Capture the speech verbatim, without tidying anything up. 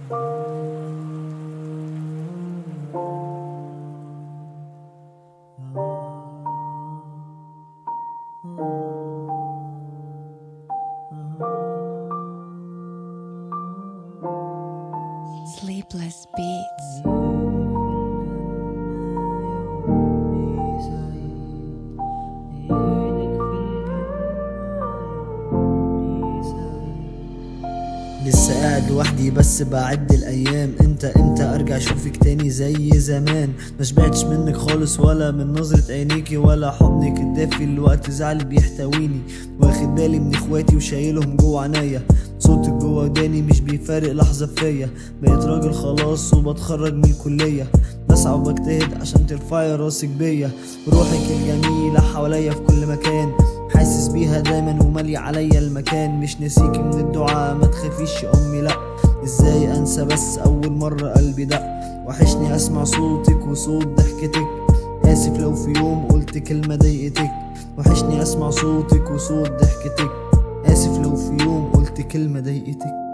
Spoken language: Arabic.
Sleepless Beats. لسه قاعد لوحدي بس بعد الايام، امتى امتى ارجع اشوفك تاني زي زمان. مشبعتش منك خالص ولا من نظرة عينيكي ولا حضنك الدافي اللي وقت زعلي بيحتويني. واخد بالي من اخواتي وشايلهم جوه عنايا، صوتك جوه وداني مش بيفارق لحظة فيا. بقيت راجل خلاص وبتخرج من الكلية، بسعى وبجتهد عشان ترفعي راسك بيا. روحك الجميلة حواليا في كل مكان، حاسس بيها دايما ومالي عليا المكان. مش ناسيكي من الدعاء ما تخافيش يا امي لا، ازاي انسى بس اول مرة قلبي دق. وحشني اسمع صوتك وصوت ضحكتك، اسف لو في يوم قلت كلمة ضايقتك. وحشني اسمع صوتك وصوت ضحكتك، اسف لو في يوم قلت كلمة ضايقتك.